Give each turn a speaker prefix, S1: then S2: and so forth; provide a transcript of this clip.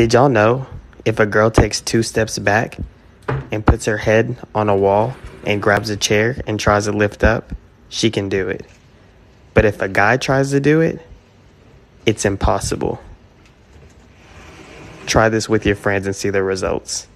S1: Did y'all know if a girl takes 2 steps back and puts her head on a wall and grabs a chair and tries to lift up, she can do it? But if a guy tries to do it, it's impossible. Try this with your friends and see the results.